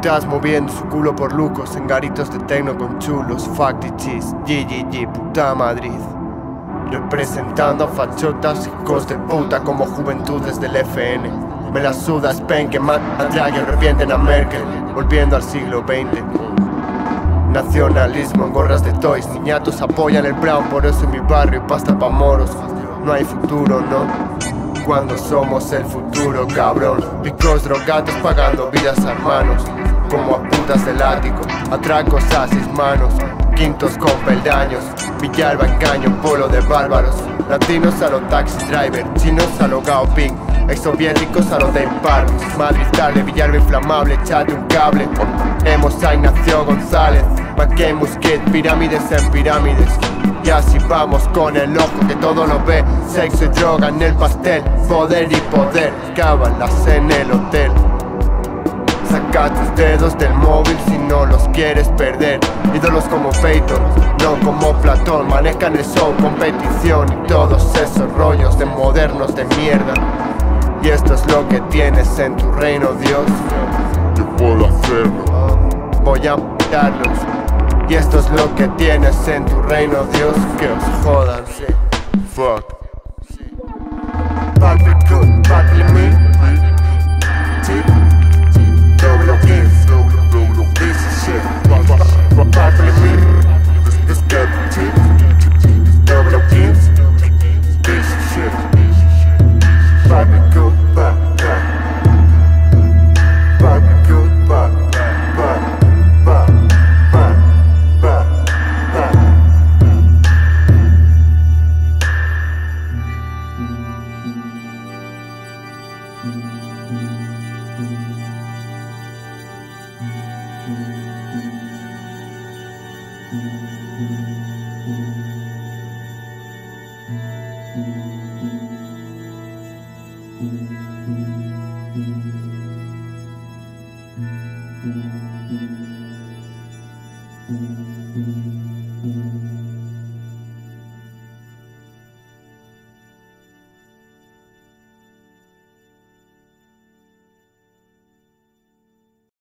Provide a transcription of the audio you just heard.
Putas moviendo su culo por lucos en garitos de tecno con chulos. Fuck the cheese, GGG, puta Madrid. Representando a fachotas, hijos de puta como juventudes del FN. Me la suda Spain que mata a Draghi, arrepienten a Merkel. Volviendo al siglo XX. Nacionalismo en gorras de toys. Niñatos apoyan el brown, por eso en mi barrio pasta pa' moros. No hay futuro, no. Cuando somos el futuro, cabrón. Picos drogados pagando vidas a hermanos. Como a putas del ático, atracos a 6 manos. Quintos con peldaños, Villalba engaño, polo de bárbaros. Latinos a los taxi driver, chinos a los Gaoping, exsoviéticos a los Dane Park. Madrid tarde, Villalba inflamable, échate un cable. Hemos a Ignacio González, McCain, Musquet, pirámides en pirámides. Y así vamos con el ojo que todo lo ve. Sexo y droga en el pastel, poder y poder, cábalas en el hotel. Saca tus dedos del móvil si no los quieres perder. Ídolos como Peyton, no como Platón. Manejan el show, competición y todos esos rollos de modernos de mierda. Y esto es lo que tienes en tu reino, Dios. Yo puedo hacerlo. Voy a matarlos. Y esto es lo que tienes en tu reino, Dios. Que os jodan, sí. Fuck. Bad be good, bad be me. Sí. Double kiss, double piece of shit. Bad be me. This good, sí. Double kiss, piece of shit. Bad be good, bad, bad. Bad be good, bad, bad, bad, bad, bad, bad. Thank you.